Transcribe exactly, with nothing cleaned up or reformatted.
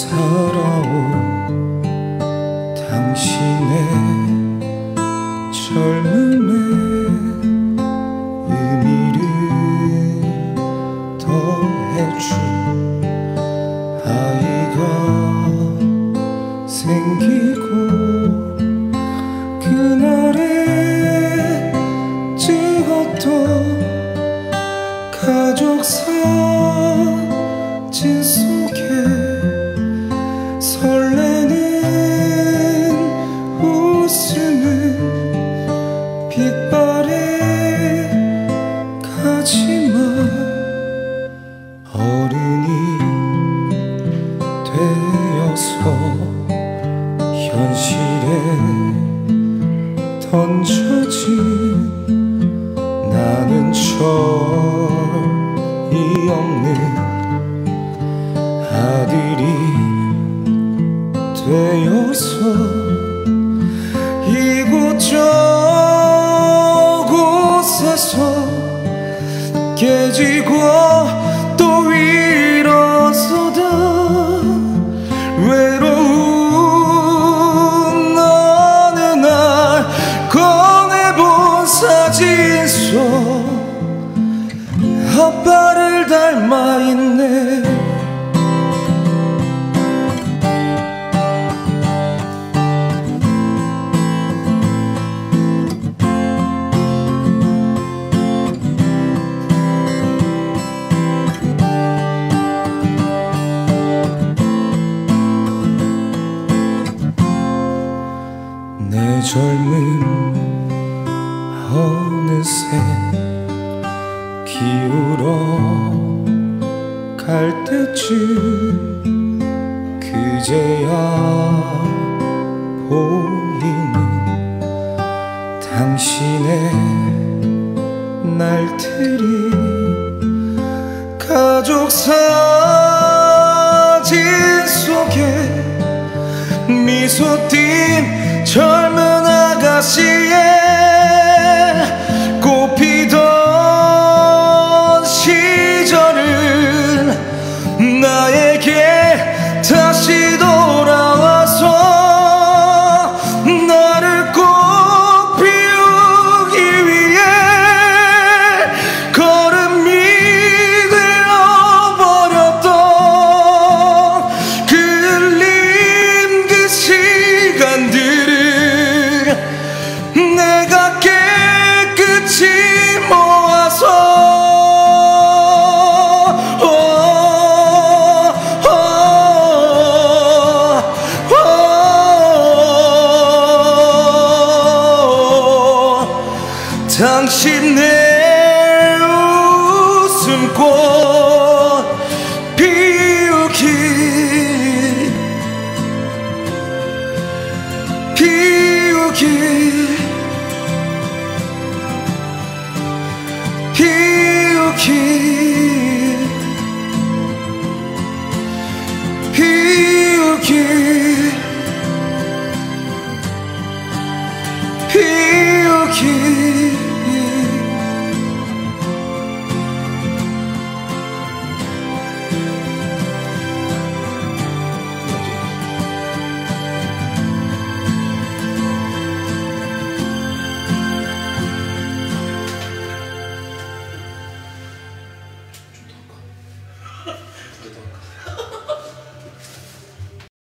살아온 당신의 젊음의 의미를 더해줄 아이가 생기고 그날에 찍었던 가족 사진 속에 설레는 웃음을 빛바래 가지마. 어른이 되어서 현실에 던져진 나는 철이 없는 아들이 되어서 이곳저곳에서 깨지고 또 일어서다 외로운 어느 날 꺼내본 사진 속 아빠를 닮아있네. 내 젊음 어느새 기울어 갈 때쯤 그제야 보이는 당신의 날들이 가족 사진 속에 미소 띤 젊은 아가씨의 꽃피던 시절은 나에게 다시 돌아와서 나를 꼭 피우기 위해 걸음이 되어버렸던 그 흘린 그 시간들을 내가 깨끗이 모아서 오, 오, 오, 오, 당신 내 웃음꽃 피우기 피우기 피우기 피우기 피우기